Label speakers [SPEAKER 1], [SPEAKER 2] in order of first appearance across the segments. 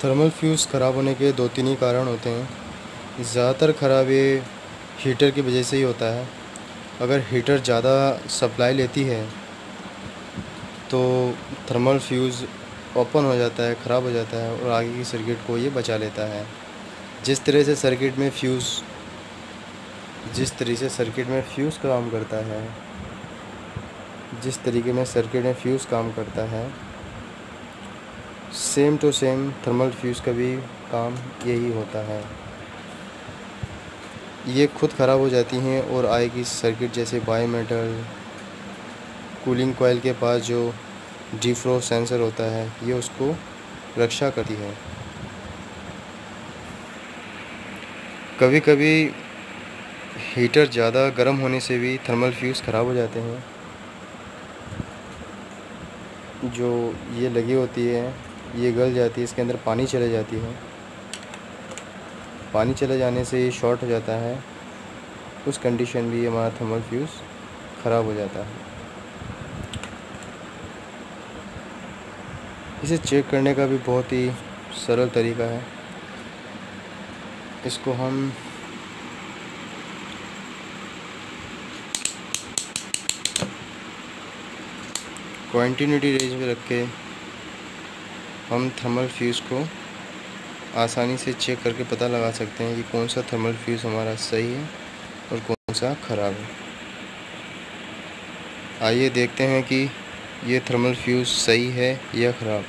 [SPEAKER 1] Thermal fuse ख़राब होने के दो तीन ही कारण होते हैं। ज़्यादातर ख़राब ये हीटर की वजह से ही होता है। अगर हीटर ज़्यादा सप्लाई लेती है तो थर्मल फ्यूज़ ओपन हो जाता है, ख़राब हो जाता है और आगे की सर्किट को ये बचा लेता है। जिस तरह से सर्किट में फ्यूज़ काम करता है, same to same thermal fuse का भी काम यही होता है। ये खुद ख़राब हो जाती हैं और आगे सर्किट जैसे बायोमेटल, कूलिंग कॉइल के पास जो डिफ्रॉस्ट सेंसर होता है ये उसको रक्षा करती है। कभी कभी हीटर ज़्यादा गर्म होने से भी थर्मल फ्यूज़ ख़राब हो जाते हैं। जो ये लगी होती है ये गल जाती है, इसके अंदर पानी चले जाती है। पानी चले जाने से ये शॉर्ट हो जाता है। उस कंडीशन में हमारा थर्मल फ्यूज़ ख़राब हो जाता है। इसे चेक करने का भी बहुत ही सरल तरीका है। इसको हम कंटिन्यूटी रेंज में रख के हम थर्मल फ्यूज़ को आसानी से चेक करके पता लगा सकते हैं कि कौन सा थर्मल फ्यूज़ हमारा सही है और कौन सा ख़राब है। आइए देखते हैं कि ये थर्मल फ्यूज़ सही है या ख़राब।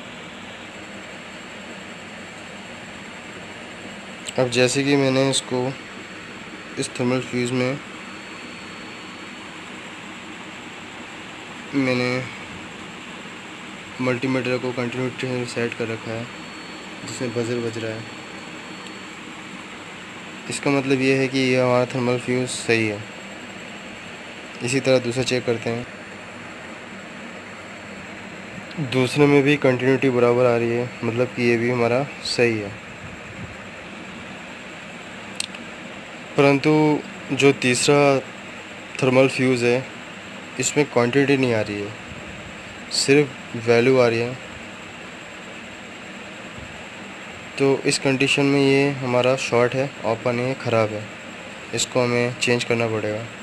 [SPEAKER 1] अब जैसे कि मैंने इसको इस थर्मल फ्यूज़ में मैंने मल्टीमीटर को कंटिन्यूटी में सेट कर रखा है जिसमें बजर बज रहा है। इसका मतलब ये है कि ये हमारा थर्मल फ्यूज़ सही है। इसी तरह दूसरा चेक करते हैं। दूसरे में भी कंटिन्यूटी बराबर आ रही है, मतलब कि ये भी हमारा सही है। परंतु जो तीसरा थर्मल फ्यूज़ है इसमें क्वांटिटी नहीं आ रही है, सिर्फ वैल्यू आ रही है। तो इस कंडीशन में ये हमारा शॉर्ट है, ओपन है, ख़राब है। इसको हमें चेंज करना पड़ेगा।